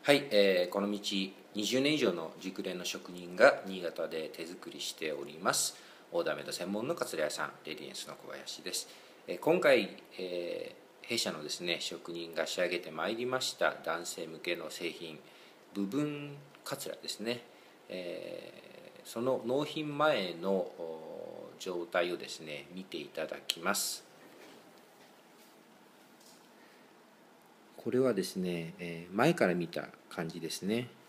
はい、この道20年以上の熟練の職人が新潟で手作りしておりますオーダーメイド専門のカツラ屋さんレディエンスの小林です。今回、弊社のですね職人が仕上げてまいりました男性向けの製品部分カツラですね、その納品前の状態をですね見ていただきます。これはですね、前から見た感じですね。